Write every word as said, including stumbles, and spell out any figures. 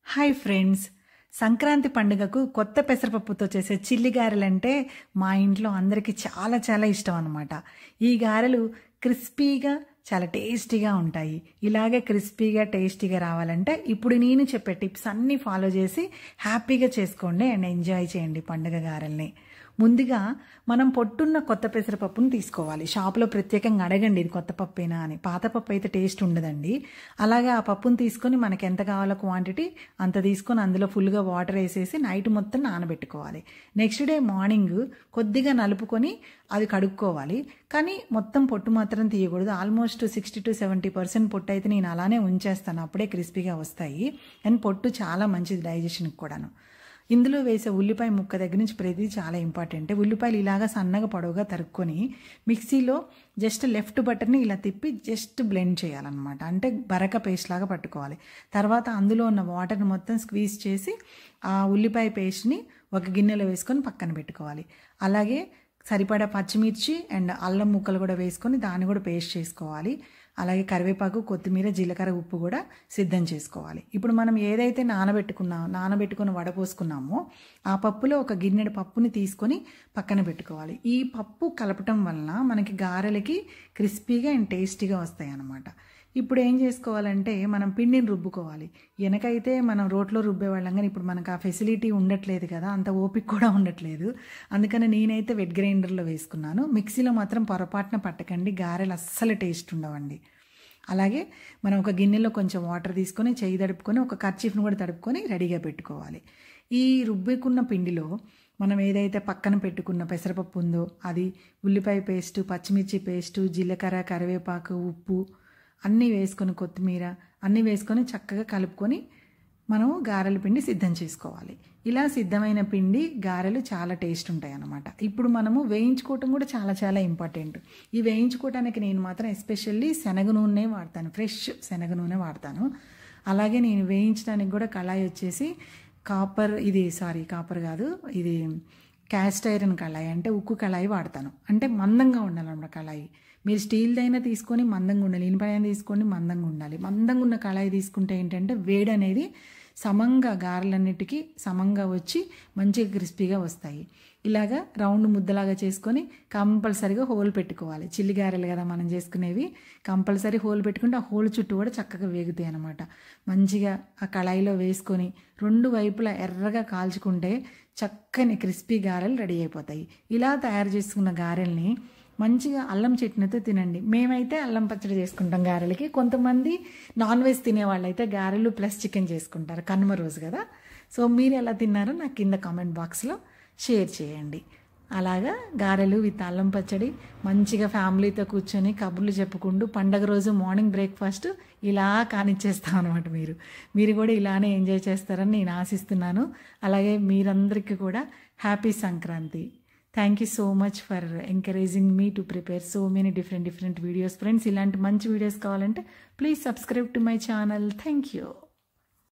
Hi friends, Sankranti పండుగకు కొత్త పెసరపప్పుతో చేసే చిల్లి గారెలంటే మా ఇంట్లో అందరికీ చాలా చాలా ఇష్టం అన్నమాట. ఈ గారెలు క్రిస్పీగా చాలా టేస్టీగా ఉంటాయి. ఇలాగే క్రిస్పీగా టేస్టీగా రావాలంటే ఇప్పుడు నేను చెప్పే టిప్స్ అన్నీ ఫాలో చేసి హ్యాపీగా చేసుకోండి అండ్ ఎంజాయ్ చేయండి పండుగ గారెల్ని. ముందుగా మనం పొట్టున్న కొత్త పెసరపప్పును తీసుకోవాలి. షాప్లో ప్రత్యేకంగా అడగండి ఇది కొత్త పప్పేనా అని. పాత పప్పు అయితే టేస్ట్ ఉండదండి. అలాగే ఆ పప్పును తీసుకొని మనకి ఎంత కావాలో క్వాంటిటీ అంత తీసుకొని అందులో ఫుల్గా వాటర్ వేసేసి నైట్ మొత్తం నానబెట్టుకోవాలి. నెక్స్ట్ డే మార్నింగ్ కొద్దిగా నలుపుకొని అది కడుక్కోవాలి. కానీ మొత్తం పొట్టు మాత్రం తీయకూడదు. Almost sixty to seventy percent పొట్టు అయితే నేను అలానే ఉంచేస్తాను, అప్పుడే క్రిస్పీగా వస్తాయి. అండ్ పొట్టు చాలా మంచిది డైజెషన్కి కూడాను. ఇందులో వేసే ఉల్లిపాయ ముక్క దగ్గర నుంచి ప్రతిదీ చాలా ఇంపార్టెంట్. ఉల్లిపాయలు ఇలాగా సన్నగా పొడవుగా తరుక్కొని మిక్సీలో జస్ట్ లెఫ్ట్ బటన్ని ఇలా తిప్పి జస్ట్ బ్లెండ్ చేయాలన్నమాట. అంటే బరక పేస్ట్ లాగా పట్టుకోవాలి. తర్వాత అందులో ఉన్న వాటర్ని మొత్తం స్క్వీజ్ చేసి ఆ ఉల్లిపాయ పేస్ట్ని ఒక గిన్నెలో వేసుకొని పక్కన పెట్టుకోవాలి. అలాగే సరిపడా పచ్చిమిర్చి అండ్ అల్లం ముక్కలు కూడా వేసుకొని దాన్ని కూడా పేస్ట్ చేసుకోవాలి. అలాగే కరివేపాకు, కొత్తిమీర, జీలకర్ర, ఉప్పు కూడా సిద్ధం చేసుకోవాలి. ఇప్పుడు మనం ఏదైతే నానబెట్టుకున్నా నానబెట్టుకుని వడపోసుకున్నామో ఆ పప్పులో ఒక గిన్నెడు పప్పుని తీసుకొని పక్కన పెట్టుకోవాలి. ఈ పప్పు కలపటం వలన మనకి గారెలకి క్రిస్పీగా అండ్ టేస్టీగా వస్తాయి అన్నమాట. ఇప్పుడు ఏం చేసుకోవాలంటే మనం పిండిని రుబ్బుకోవాలి. వెనకైతే మనం రోట్లో రుబ్బేవాళ్ళం, కానీ ఇప్పుడు మనకు ఆ ఫెసిలిటీ ఉండట్లేదు కదా, అంత ఓపిక కూడా ఉండట్లేదు. అందుకని నేనైతే వెట్ గ్రైండర్లో వేసుకున్నాను. మిక్సీలో మాత్రం పొరపాటున పట్టకండి, గారెలు అస్సలు టేస్ట్ ఉండవండి. అలాగే మనం ఒక గిన్నెలో కొంచెం వాటర్ తీసుకొని చేయి తడుపుకొని ఒక కర్చీఫ్ను కూడా తడుపుకొని రెడీగా పెట్టుకోవాలి. ఈ రుబ్బుకున్న పిండిలో మనం ఏదైతే పక్కన పెట్టుకున్న పెసరపప్పు ఉందో అది, ఉల్లిపాయ పేస్టు, పచ్చిమిర్చి పేస్టు, జీలకర్ర, కరివేపాకు, ఉప్పు అన్నీ వేసుకొని, కొత్తిమీర అన్నీ వేసుకొని చక్కగా కలుపుకొని మనం గారెల పిండి సిద్ధం చేసుకోవాలి. ఇలా సిద్ధమైన పిండి గారెలు చాలా టేస్ట్ ఉంటాయి అన్నమాట. ఇప్పుడు మనము వేయించుకోవటం కూడా చాలా చాలా ఇంపార్టెంట్. ఈ వేయించుకోవటానికి నేను మాత్రం ఎస్పెషల్లీ శనగ నూనె వాడతాను, ఫ్రెష్ శనగ నూనె వాడతాను. అలాగే నేను వేయించడానికి కూడా కళాయి వచ్చేసి కాపర్, ఇది సారీ కాపర్ కాదు, ఇది క్యాస్ట్ ఐరన్ కళాయి, అంటే ఉక్కు కళాయి వాడతాను. అంటే మందంగా ఉండాలన్నమాట కళాయి. మీరు స్టీల్దైనా తీసుకొని మందంగా ఉండాలి, ఇనుపైన తీసుకోండి మందంగా ఉండాలి. మందంగా ఉన్న కళాయి తీసుకుంటే ఏంటంటే వేడి అనేది సమంగా గారెలన్నిటికీ సమంగా వచ్చి మంచిగా క్రిస్పీగా వస్తాయి. ఇలాగా రౌండ్ ముద్దలాగా చేసుకొని కంపల్సరీగా హోల్ పెట్టుకోవాలి. చిల్లి గారెలు కదా మనం చేసుకునేవి, కంపల్సరీ హోల్ పెట్టుకుంటే ఆ హోల్ చుట్టూ కూడా చక్కగా వేగుతాయి అన్నమాట. మంచిగా ఆ కళాయిలో వేసుకొని రెండు వైపులా ఎర్రగా కాల్చుకుంటే చక్కని క్రిస్పీ గారెలు రెడీ అయిపోతాయి. ఇలా తయారు చేసుకున్న గారెల్ని మంచిగా అల్లం చట్నీతో తినండి. మేమైతే అల్లం పచ్చడి చేసుకుంటాం గారెలకి. కొంతమంది నాన్ వెజ్ తినేవాళ్ళు అయితే గారెలు ప్లస్ చికెన్ చేసుకుంటారు, కనుమ రోజు కదా. సో మీరు ఎలా తిన్నారో నాకు కింద కామెంట్ బాక్స్లో షేర్ చేయండి. అలాగా గారెలు విత్ అల్లం పచ్చడి మంచిగా ఫ్యామిలీతో కూర్చొని కబుర్లు చెప్పుకుంటూ పండగ రోజు మార్నింగ్ బ్రేక్ఫాస్ట్ ఇలా కానిచ్చేస్తాం అనమాట. మీరు మీరు కూడా ఇలానే ఎంజాయ్ చేస్తారని నేను ఆశిస్తున్నాను. అలాగే మీరందరికీ కూడా happy Sankranti. Thank you so much for encouraging me to prepare so many different different videos. Friends, ఇలాంటి మంచి వీడియోస్ కావాలంటే please subscribe to my channel. Thank you.